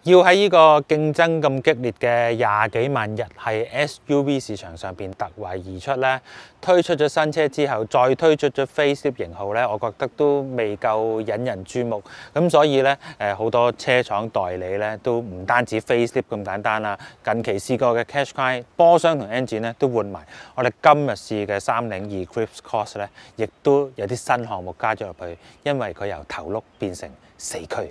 要喺呢個競爭咁激烈嘅廿幾萬日系 SUV 市場上邊突圍而出咧，推出咗新車之後，再推出咗 facelift 型號咧，我覺得都未夠引人注目。咁所以咧，好多車廠代理咧都唔單止 facelift 咁簡單啦。近期試過嘅 Qashqai 波箱同 engine 咧都換埋。我哋今日試嘅302 Eclipse Cross 咧，亦都有啲新項目加咗入去，因為佢由頭轆變成4驅。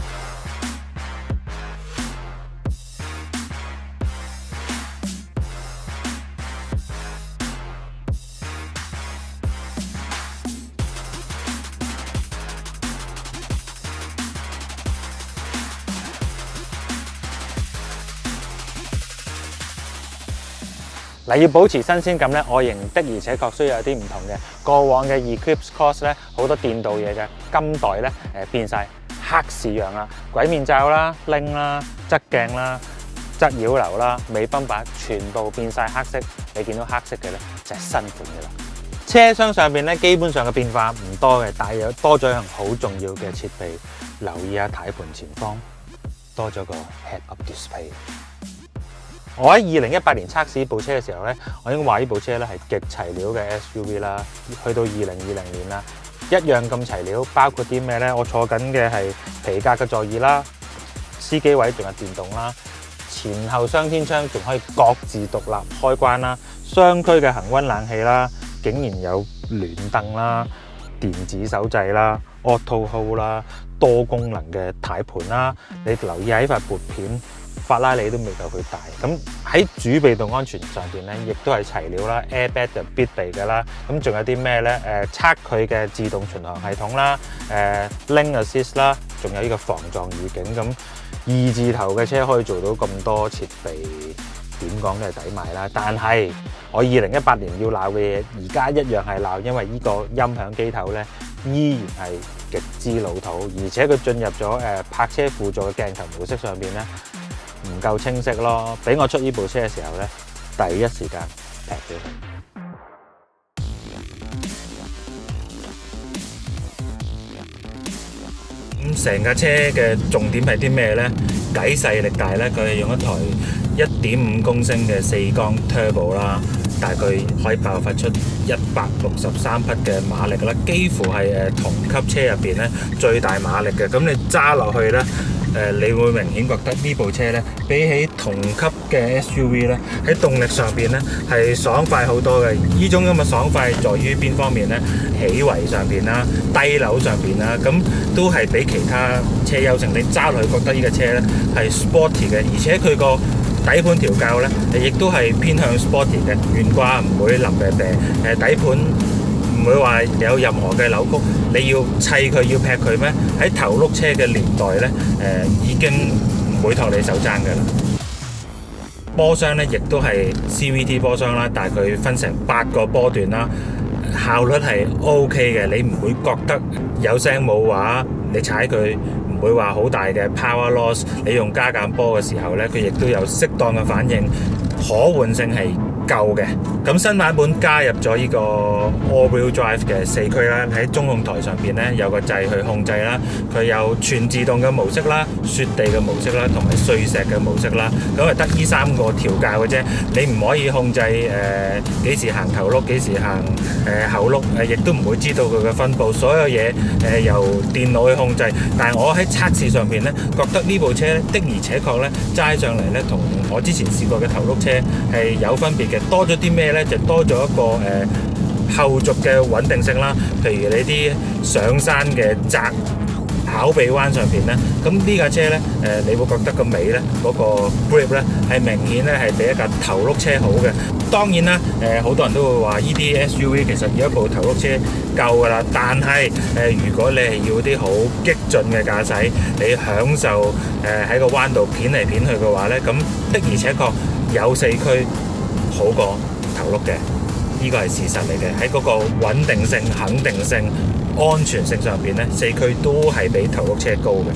嗱，要保持新鮮感咧，外形的而且確需要有啲唔同嘅。過往嘅 Eclipse Cross 咧，好多電鍍嘢嘅，今代咧變晒黑市樣啦，軌面罩啦、鈴啦、側鏡啦、側擾流啦、尾泵把全部變晒黑色。你見到黑色嘅咧就係新款嘅啦。車廂上邊咧基本上嘅變化唔多嘅，但係有多咗一樣好重要嘅設備，留意下軚盤前方多咗個 Head-Up Display。我喺2018年測試部車嘅時候咧，我已經話呢部車咧係極齊料嘅 SUV 啦。去到2020年啦，一樣咁齊料，包括啲咩咧？我坐緊嘅係皮革嘅座椅啦，司機位仲有電動啦，前後雙天窗仲可以各自獨立開關啦，雙區嘅恆溫冷氣啦，竟然有暖燈啦、電子手掣啦、Auto Hold 啦、多功能嘅軚盤啦。你留意喺塊撥片。法拉利都未夠佢大，咁喺主被動安全上邊咧，亦都係齊料啦 ，airbag 就必備㗎啦。咁仲有啲咩咧？測佢嘅自動巡航系統啦，Lane Assist 啦，仲有呢個防撞預警。咁2字頭嘅車可以做到咁多設備，點講都係抵買啦。但係我2018年要鬧嘅嘢，而家一樣係鬧，因為呢個音響機頭咧依然係極之老土，而且佢進入咗泊車輔助嘅鏡頭模式上邊咧。唔夠清晰咯，俾我出呢部車嘅時候咧，第一時間劈咗佢。咁成架車嘅重點係啲咩咧？計勢力大咧，佢係用一台1.5公升嘅4缸 Turbo 啦，大概可以爆發出163匹嘅馬力啦，幾乎係同級車入邊咧最大馬力嘅。咁你揸落去咧。你會明顯覺得呢部車咧，比起同級嘅 SUV 咧，喺動力上邊咧係爽快好多嘅。呢種咁嘅爽快在於邊方面咧？起圍上邊啦、低扭上邊啦，咁都係比其他車優勝。你揸落去覺得呢架車咧係 sporty 嘅，而且佢個底盤調校咧，亦都係偏向 sporty 嘅，懸掛唔會腍啤啤，底盤唔會話有任何嘅扭曲。你要砌佢要劈佢咩？喺頭轆車嘅年代咧，已經唔會托你手踭㗎啦。波箱咧亦都係 CVT 波箱啦，但係佢分成8個波段啦，效率係 OK 嘅，你唔會覺得有聲冇話，你踩佢唔會話好大嘅 power loss。你用加減波嘅時候咧，佢亦都有適當嘅反應，可換性係夠嘅。咁新版本加入咗呢個 all-wheel drive 嘅4驅啦，喺中控台上邊咧有個掣去控制啦，佢有全自動嘅模式啦、雪地嘅模式啦，同埋碎石嘅模式啦。咁係得呢3個調校嘅啫，你唔可以控制幾時行頭轆，幾時行後轆，亦都唔會知道佢嘅分佈，所有嘢由電腦去控制。但係我喺測試上邊咧，覺得呢部車咧的而且確咧揸上嚟咧，同我之前試過嘅頭轆車係有分別嘅。多咗啲咩咧？就多咗一個後續嘅穩定性啦。譬如你啲上山嘅窄考鼻彎上邊咧，咁呢架車咧你會覺得個尾咧嗰個 grip 咧係明顯咧係比一架頭轆車好嘅。當然啦，好多人都會話呢啲 SUV 其實要一部頭轆車夠㗎啦。但係如果你係要啲好激進嘅駕駛，你享受喺個彎度片嚟片去嘅話咧，咁的而且確有4驅好過頭轆嘅，呢個係事實嚟嘅。喺嗰個穩定性、肯定性、安全性上邊咧，4驅都係比頭轆車高嘅。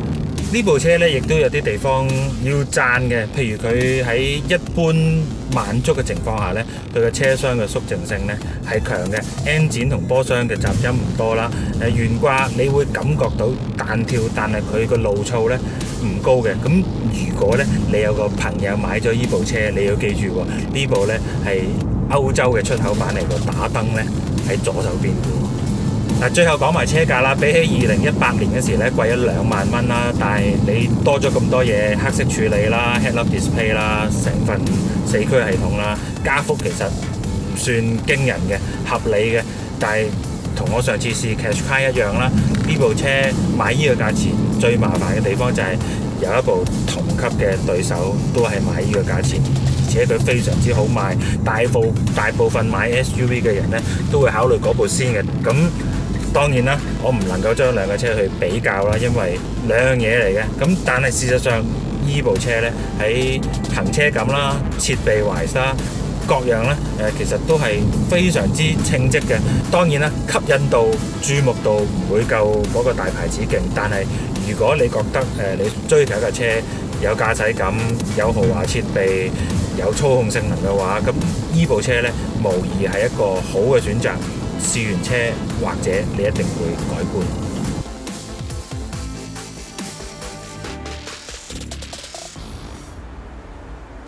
呢部車呢，亦都有啲地方要讚嘅，譬如佢喺一般慢速嘅情況下呢，佢嘅車廂嘅肅靜性呢係強嘅 ，N 展同波箱嘅雜音唔多啦。懸掛你會感覺到彈跳，但係佢個路噪呢唔高嘅。咁如果呢，你有個朋友買咗呢部車，你要記住喎，呢部呢係歐洲嘅出口版嚟個，打燈呢喺左手邊。嗱，最後講埋車價啦，比起2018年嗰時咧貴咗2萬蚊啦，但係你多咗咁多嘢，黑色處理啦、Head-Up Display 啦、成份4驅系統啦，加幅其實唔算驚人嘅，合理嘅。但係同我上次試 Qashqai 一樣啦，呢部車買呢個價錢最麻煩嘅地方就係有一部同級嘅對手都係買呢個價錢，而且佢非常之好賣，大部分買 SUV 嘅人呢都會考慮嗰部先嘅。咁當然啦，我唔能夠將兩個車去比較啦，因為兩樣嘢嚟嘅。咁但係事實上，呢部車呢喺行車感啦、設備懷啦、各樣呢，其實都係非常之稱職嘅。當然啦，吸引度、注目度唔會夠嗰個大牌子勁，但係如果你覺得你追求一架車有駕駛感、有豪華設備、有操控性能嘅話，咁呢部車呢無疑係一個好嘅選擇。試完車或者你一定會改觀。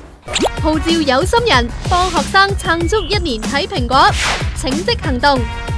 號召有心人幫學生撐足1年睇蘋果，請即行動！